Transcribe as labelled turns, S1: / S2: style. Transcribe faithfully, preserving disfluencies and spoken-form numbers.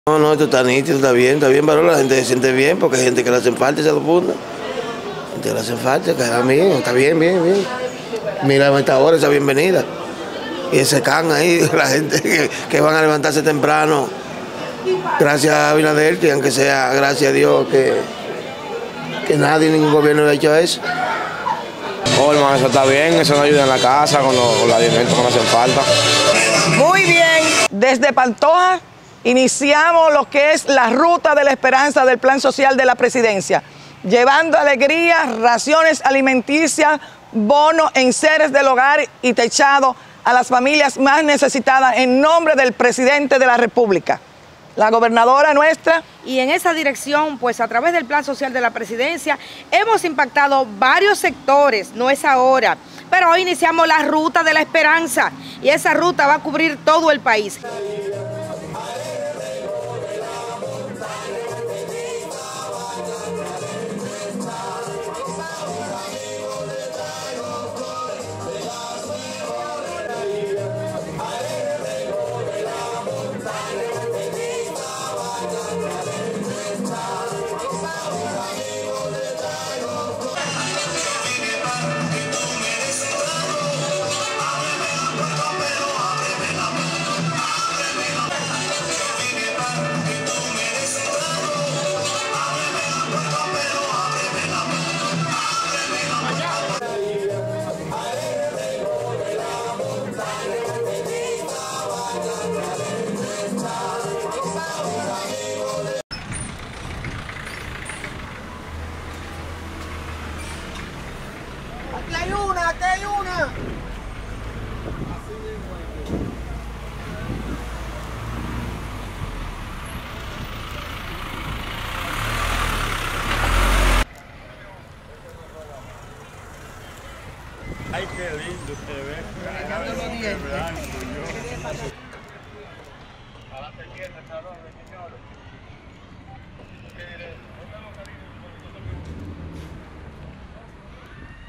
S1: No, no, esto está nítido, está bien, está bien, varón, la gente se siente bien porque hay gente que le hacen falta esa dos puntos. Gente que le hacen falta, que está bien, está bien, bien, bien. Mira esta hora, esa bienvenida. Y ese can ahí, la gente que, que van a levantarse temprano. Gracias a Abinader, que aunque sea gracias a Dios que, que nadie, ningún gobierno le ha hecho eso.
S2: Oh, hermano, eso está bien, eso nos ayuda en la casa con los, con los alimentos que nos hacen falta.
S3: Muy bien, desde Pantoja iniciamos lo que es la ruta de la esperanza del Plan Social de la Presidencia, llevando alegría, raciones alimenticias, bonos, enseres del hogar y techado a las familias más necesitadas en nombre del presidente de la República, la gobernadora nuestra.
S4: Y en esa dirección, pues a través del Plan Social de la Presidencia, hemos impactado varios sectores, no es ahora, pero hoy iniciamos la ruta de la esperanza y esa ruta va a cubrir todo el país.
S3: ¡Aquí hay una! ¡Aquí hay una!
S5: Ay, qué lindo se ve.